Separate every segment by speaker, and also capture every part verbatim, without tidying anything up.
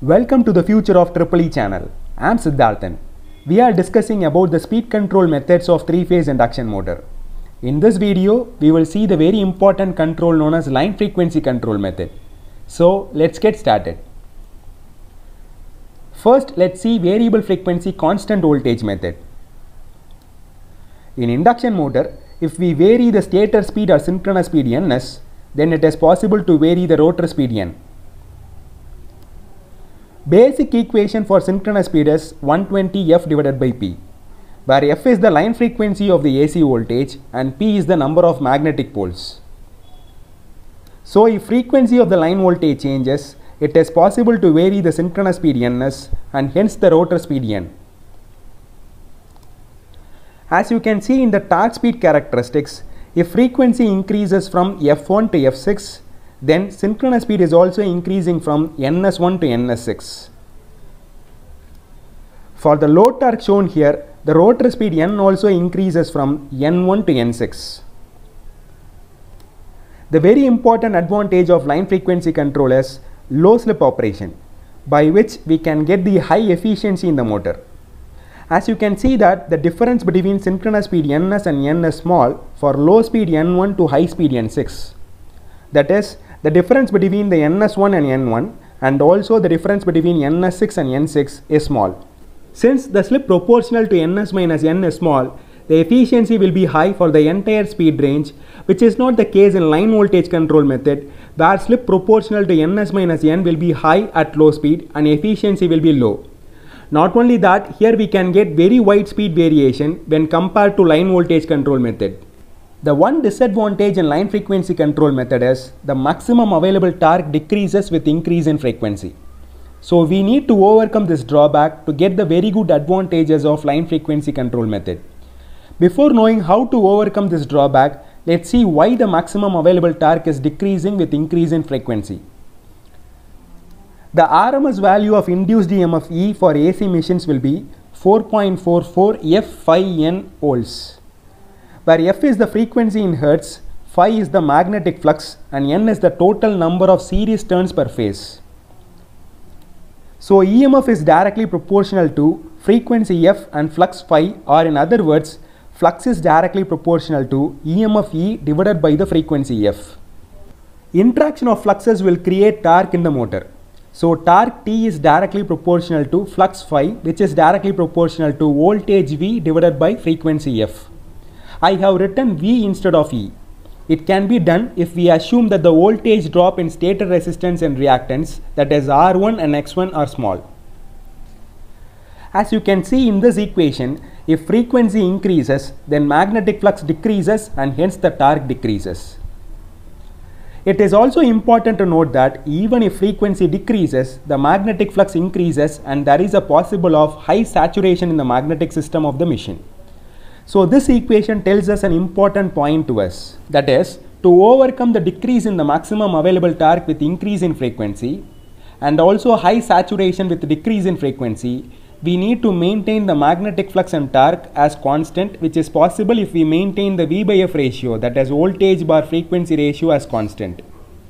Speaker 1: Welcome to the Future of Triple E channel. I am Siddharthan. We are discussing about the speed control methods of three-phase induction motor. In this video, we will see the very important control known as line frequency control method. So let's get started. First, let's see variable frequency constant voltage method. In induction motor, if we vary the stator speed or synchronous speed ns, then it is possible to vary the rotor speed n. Basic equation for synchronous speed is one twenty F divided by P, where F is the line frequency of the A C voltage and P is the number of magnetic poles. So if frequency of the line voltage changes, it is possible to vary the synchronous speed ns and hence the rotor speed n. As you can see in the torque speed characteristics, if frequency increases from F one to F six, then synchronous speed is also increasing from N S one to N S six. For the load torque shown here, the rotor speed n also increases from N one to N six. The very important advantage of line frequency control is low slip operation, by which we can get the high efficiency in the motor. As you can see that the difference between synchronous speed ns and n is small for low speed N one to high speed N six. That is, the difference between the N S one and N one and also the difference between N S six and N six is small. Since the slip proportional to Ns minus n is small, the efficiency will be high for the entire speed range, which is not the case in line voltage control method, where slip proportional to Ns minus n will be high at low speed and efficiency will be low. Not only that, here we can get very wide speed variation when compared to line voltage control method. The one disadvantage in line frequency control method is the maximum available torque decreases with increase in frequency. So we need to overcome this drawback to get the very good advantages of line frequency control method. Before knowing how to overcome this drawback, let's see why the maximum available torque is decreasing with increase in frequency. The R M S value of induced E M F E for A C machines will be four point four four F phi N volts, where F is the frequency in hertz, phi is the magnetic flux and N is the total number of series turns per phase. So E M F is directly proportional to frequency F and flux phi, or in other words, flux is directly proportional to E M F E divided by the frequency F. Interaction of fluxes will create torque in the motor. So torque T is directly proportional to flux phi, which is directly proportional to voltage V divided by frequency F. I have written V instead of E. It can be done if we assume that the voltage drop in stator resistance and reactance, that is R one and X one, are small. As you can see in this equation, if frequency increases, then magnetic flux decreases and hence the torque decreases. It is also important to note that even if frequency decreases, the magnetic flux increases and there is a possible of high saturation in the magnetic system of the machine. So this equation tells us an important point to us, that is, to overcome the decrease in the maximum available torque with increase in frequency and also high saturation with decrease in frequency, we need to maintain the magnetic flux and torque as constant, which is possible if we maintain the V by F ratio, that is voltage bar frequency ratio, as constant.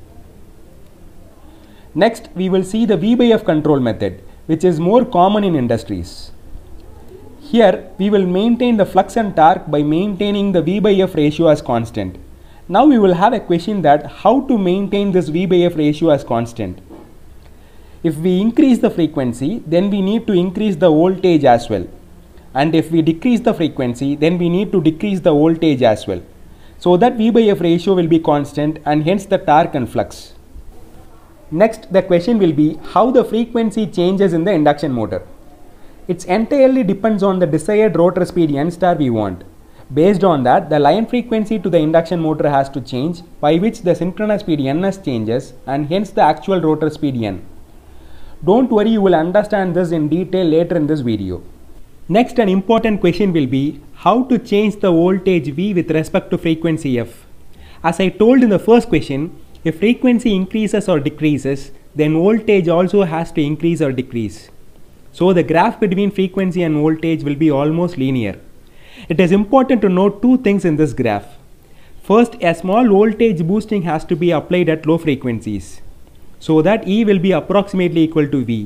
Speaker 1: Next, we will see the V by F control method, which is more common in industries. Here, we will maintain the flux and torque by maintaining the V by F ratio as constant. Now we will have a question that how to maintain this V by F ratio as constant. If we increase the frequency, then we need to increase the voltage as well. And if we decrease the frequency, then we need to decrease the voltage as well. So that V by F ratio will be constant and hence the torque and flux. Next, the question will be how the frequency changes in the induction motor. It entirely depends on the desired rotor speed n star we want. Based on that, the line frequency to the induction motor has to change, by which the synchronous speed ns changes and hence the actual rotor speed n. Don't worry, you will understand this in detail later in this video. Next, an important question will be how to change the voltage V with respect to frequency F. As I told in the first question, if frequency increases or decreases, then voltage also has to increase or decrease. So the graph between frequency and voltage will be almost linear. It is important to note two things in this graph. First, a small voltage boosting has to be applied at low frequencies, so that E will be approximately equal to V,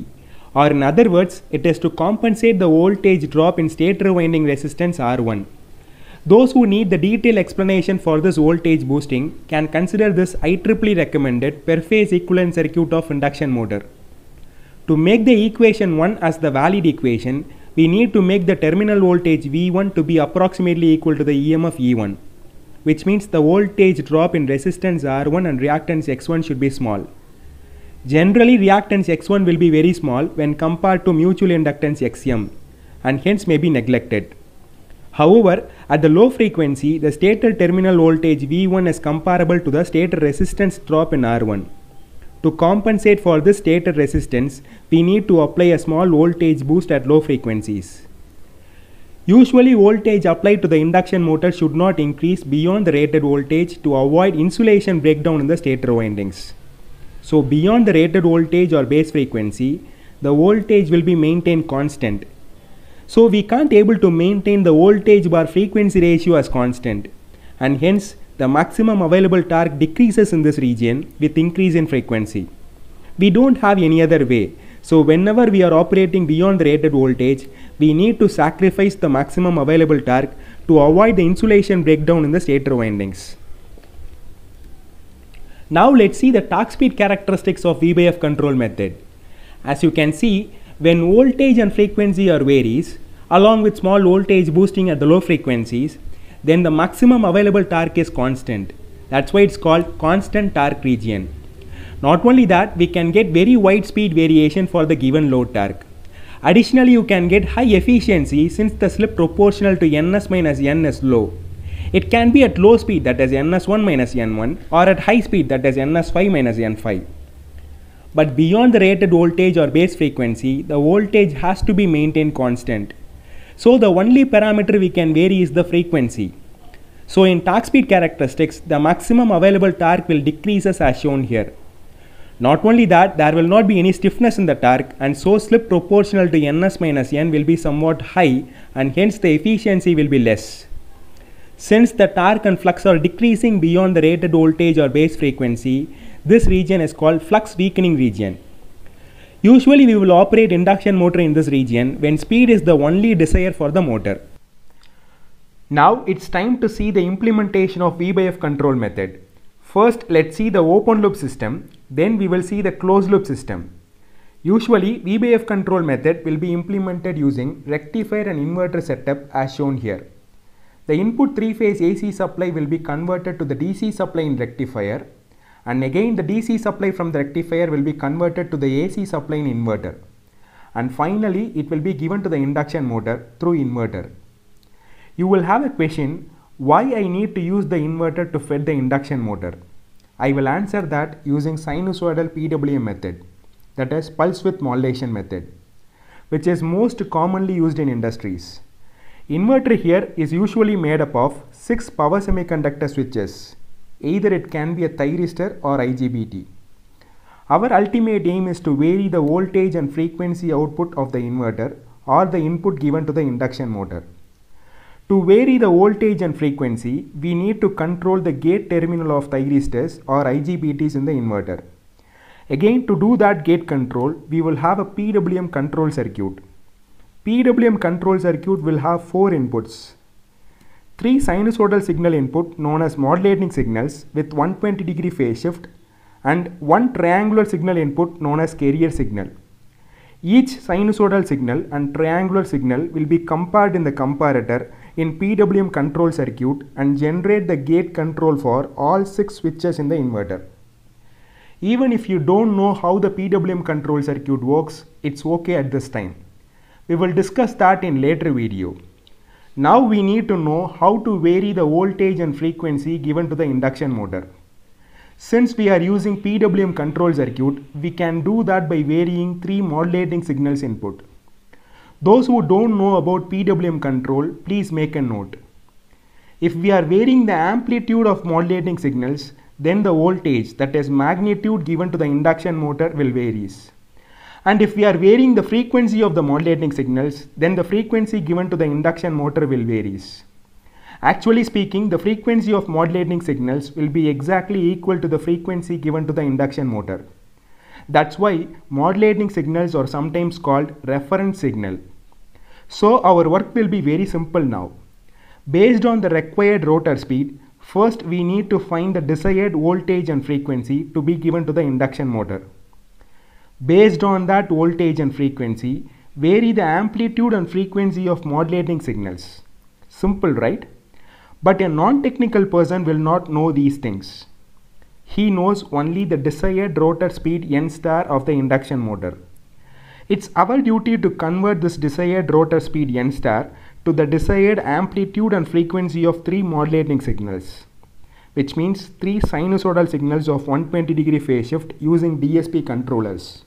Speaker 1: or in other words, it is to compensate the voltage drop in stator winding resistance R one. Those who need the detailed explanation for this voltage boosting can consider this I triple E recommended per phase equivalent circuit of induction motor. To make the equation one as the valid equation, we need to make the terminal voltage V one to be approximately equal to the E M F E one, which means the voltage drop in resistance R one and reactance X one should be small. Generally, reactance X one will be very small when compared to mutual inductance X M, and hence may be neglected. However, at the low frequency, the stator terminal voltage V one is comparable to the stator resistance drop in R one. To compensate for this stator resistance, we need to apply a small voltage boost at low frequencies. Usually, voltage applied to the induction motor should not increase beyond the rated voltage to avoid insulation breakdown in the stator windings. So, beyond the rated voltage or base frequency, the voltage will be maintained constant. So, we can't able to maintain the voltage bar frequency ratio as constant, and hence the maximum available torque decreases in this region with increase in frequency. We don't have any other way. So whenever we are operating beyond the rated voltage, we need to sacrifice the maximum available torque to avoid the insulation breakdown in the stator windings. Now let's see the torque speed characteristics of V by F control method. As you can see, when voltage and frequency are varies, along with small voltage boosting at the low frequencies, then the maximum available torque is constant. That's why it's called constant torque region. Not only that, we can get very wide speed variation for the given load torque. Additionally, you can get high efficiency since the slip proportional to Ns minus N is low. It can be at low speed, that is N S one minus N one, or at high speed, that is N S five minus N five. But beyond the rated voltage or base frequency, the voltage has to be maintained constant. So the only parameter we can vary is the frequency. So in torque speed characteristics, the maximum available torque will decrease as shown here. Not only that, there will not be any stiffness in the torque, and so slip proportional to Ns minus N will be somewhat high, and hence the efficiency will be less. Since the torque and flux are decreasing beyond the rated voltage or base frequency, this region is called flux weakening region. Usually we will operate induction motor in this region when speed is the only desire for the motor. Now it's time to see the implementation of V by F control method. First, let's see the open loop system, then we will see the closed loop system. Usually V by F control method will be implemented using rectifier and inverter setup as shown here. The input three phase A C supply will be converted to the D C supply in rectifier, and again the D C supply from the rectifier will be converted to the A C supply in inverter, and finally it will be given to the induction motor through inverter. You will have a question, why I need to use the inverter to feed the induction motor? I will answer that using sinusoidal P W M method, that is pulse width modulation method, which is most commonly used in industries. Inverter here is usually made up of six power semiconductor switches. Either it can be a thyristor or I G B T. Our ultimate aim is to vary the voltage and frequency output of the inverter or the input given to the induction motor. To vary the voltage and frequency, we need to control the gate terminal of thyristors or I G B Ts in the inverter. Again, to do that gate control, we will have a P W M control circuit. P W M control circuit will have four inputs. Three sinusoidal signal input known as modulating signals with one hundred twenty degree phase shift, and one triangular signal input known as carrier signal. Each sinusoidal signal and triangular signal will be compared in the comparator in P W M control circuit and generate the gate control for all six switches in the inverter. Even if you don't know how the P W M control circuit works, it's okay at this time. We will discuss that in later video. Now we need to know how to vary the voltage and frequency given to the induction motor. Since we are using P W M control circuit, we can do that by varying three modulating signals input. Those who don't know about P W M control, please make a note. If we are varying the amplitude of modulating signals, then the voltage, that is magnitude given to the induction motor, will varies. And if we are varying the frequency of the modulating signals, then the frequency given to the induction motor will varies. Actually speaking, the frequency of modulating signals will be exactly equal to the frequency given to the induction motor. That's why modulating signals are sometimes called reference signal. So our work will be very simple now. Based on the required rotor speed, first we need to find the desired voltage and frequency to be given to the induction motor. Based on that voltage and frequency, vary the amplitude and frequency of modulating signals. Simple, right? But a non-technical person will not know these things. He knows only the desired rotor speed n star of the induction motor. It's our duty to convert this desired rotor speed n star to the desired amplitude and frequency of three modulating signals, which means three sinusoidal signals of one hundred twenty degree phase shift using D S P controllers.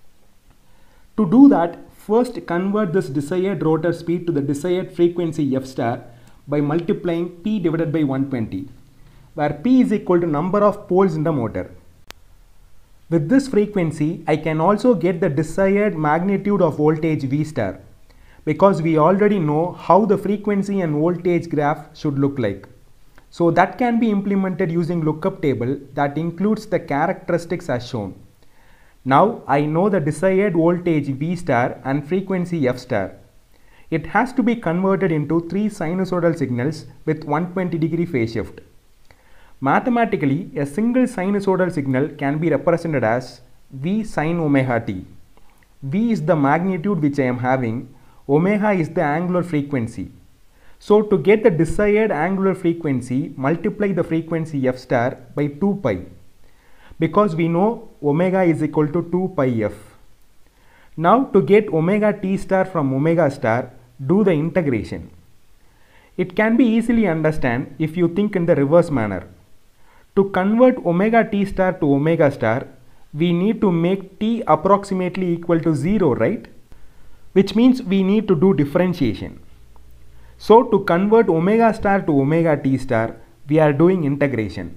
Speaker 1: To do that, first convert this desired rotor speed to the desired frequency f star by multiplying P divided by one hundred twenty, where P is equal to number of poles in the motor. With this frequency, I can also get the desired magnitude of voltage V star, because we already know how the frequency and voltage graph should look like. So that can be implemented using lookup table that includes the characteristics as shown. Now I know the desired voltage V star and frequency f star. It has to be converted into three sinusoidal signals with one hundred twenty degree phase shift. Mathematically, a single sinusoidal signal can be represented as V sin omega t. V is the magnitude which I am having, omega is the angular frequency. So to get the desired angular frequency, multiply the frequency f star by two pi, because we know omega is equal to two pi f. Now to get omega t star from omega star, do the integration. It can be easily understood if you think in the reverse manner. To convert omega t star to omega star, we need to make t approximately equal to zero, right? Which means we need to do differentiation. So to convert omega star to omega t star, we are doing integration.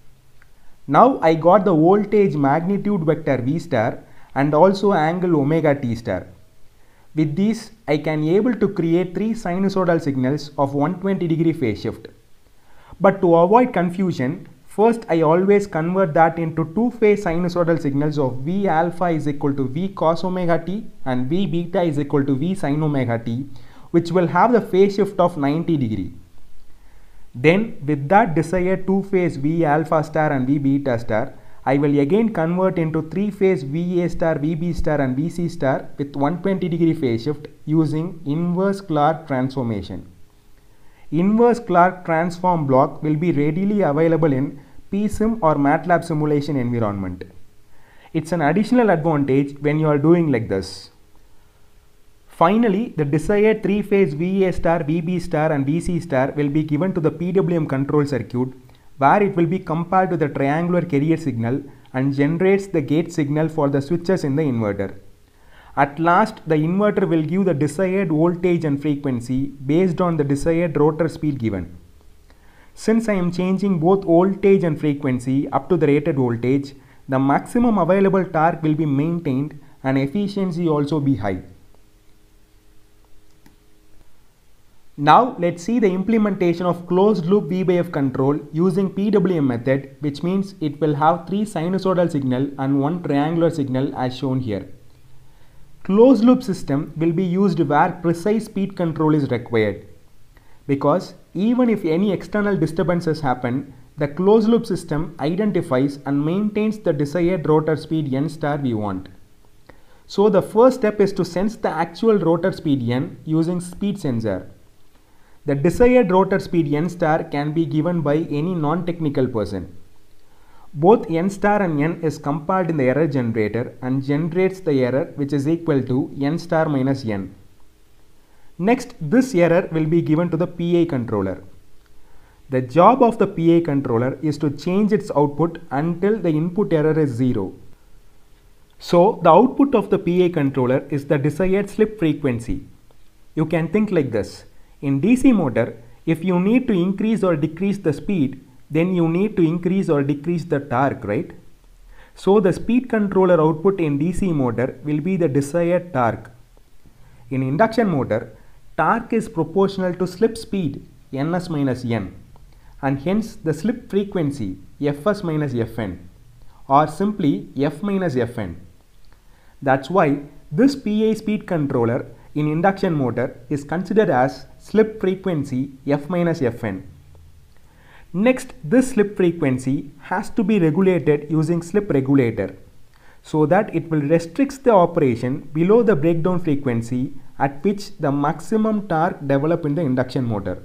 Speaker 1: Now I got the voltage magnitude vector V star and also angle omega t star. With these, I can able to create three sinusoidal signals of one hundred twenty degree phase shift. But to avoid confusion, first I always convert that into two phase sinusoidal signals of V alpha is equal to V cos omega t and V beta is equal to V sin omega t, which will have the phase shift of ninety degree. Then with that desired two phase V alpha star and V beta star, I will again convert into three phase V A star, V B star and V C star with one hundred twenty degree phase shift using inverse Clark transformation. Inverse Clark transform block will be readily available in P SIM or MATLAB simulation environment. It's an additional advantage when you are doing like this. Finally, the desired three phase V A star, V B star and V C star will be given to the P W M control circuit, where it will be compared to the triangular carrier signal and generates the gate signal for the switches in the inverter. At last, the inverter will give the desired voltage and frequency based on the desired rotor speed given. Since I am changing both voltage and frequency up to the rated voltage, the maximum available torque will be maintained and efficiency also be high. Now let's see the implementation of closed loop V by F control using P W M method, which means it will have three sinusoidal signal and one triangular signal as shown here. Closed loop system will be used where precise speed control is required, because even if any external disturbances happen, the closed loop system identifies and maintains the desired rotor speed n star we want. So the first step is to sense the actual rotor speed n using speed sensor. The desired rotor speed n star can be given by any non-technical person. Both n star and n is compiled in the error generator and generates the error which is equal to n star minus n. Next, this error will be given to the P I controller. The job of the P I controller is to change its output until the input error is zero. So the output of the P I controller is the desired slip frequency. You can think like this. In D C motor, if you need to increase or decrease the speed, then you need to increase or decrease the torque, right? So the speed controller output in D C motor will be the desired torque. In induction motor, torque is proportional to slip speed ns minus n, and hence the slip frequency fs minus fn. or simply F minus Fn. That's why this P I speed controller in induction motor is considered as slip frequency F minus Fn. Next, this slip frequency has to be regulated using slip regulator so that it will restrict the operation below the breakdown frequency at which the maximum torque develop in the induction motor.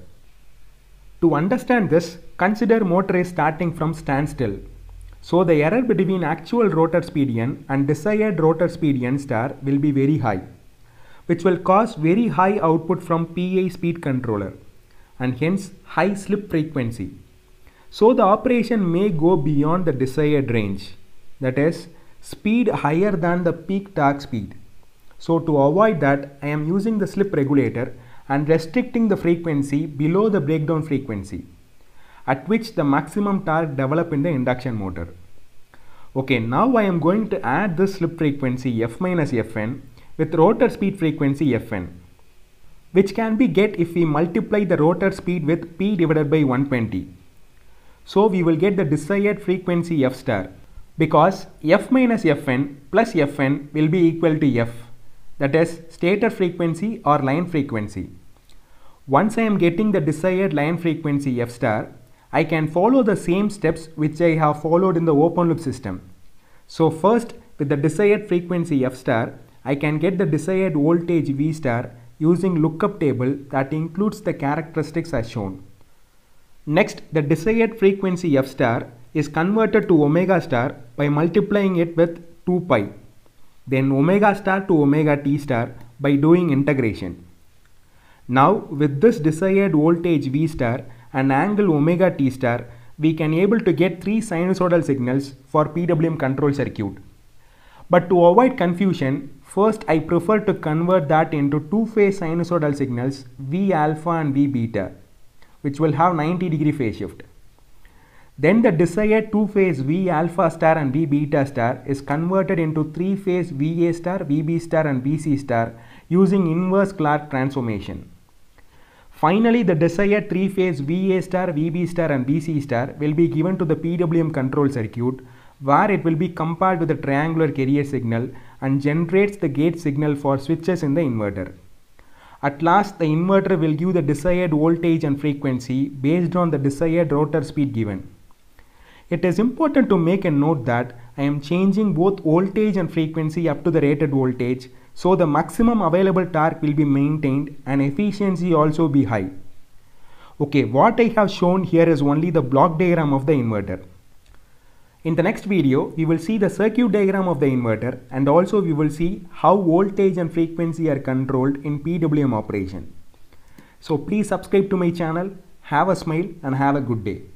Speaker 1: To understand this, consider motor is starting from standstill. So the error between actual rotor speed n and desired rotor speed n star will be very high, which will cause very high output from P I speed controller and hence high slip frequency. So the operation may go beyond the desired range, that is speed higher than the peak torque speed. So to avoid that, I am using the slip regulator and restricting the frequency below the breakdown frequency at which the maximum torque develop in the induction motor. Okay, now I am going to add this slip frequency F minus Fn with rotor speed frequency Fn, which can be get if we multiply the rotor speed with P divided by one hundred twenty. So we will get the desired frequency F star, because F minus Fn plus Fn will be equal to F, that is stator frequency or line frequency. Once I am getting the desired line frequency F star, I can follow the same steps which I have followed in the open loop system. So first, with the desired frequency F star, I can get the desired voltage V star using lookup table that includes the characteristics as shown. Next, the desired frequency F star is converted to omega star by multiplying it with two pi, then omega star to omega t star by doing integration. Now with this desired voltage V star and angle omega t star, we can able to get three sinusoidal signals for P W M control circuit. But to avoid confusion, first I prefer to convert that into two phase sinusoidal signals V alpha and V beta, which will have ninety degree phase shift. Then the desired two phase V alpha star and V beta star is converted into three phase V A star, V B star and V C star using inverse Clark transformation. Finally, the desired three phase V A star, V B star and V C star will be given to the P W M control circuit, where it will be compared with the triangular carrier signal and generates the gate signal for switches in the inverter. At last, the inverter will give the desired voltage and frequency based on the desired rotor speed given. It is important to make a note that I am changing both voltage and frequency up to the rated voltage, so the maximum available torque will be maintained and efficiency also be high. Okay, what I have shown here is only the block diagram of the inverter. In the next video, we will see the circuit diagram of the inverter and also we will see how voltage and frequency are controlled in P W M operation. So please subscribe to my channel, have a smile and have a good day.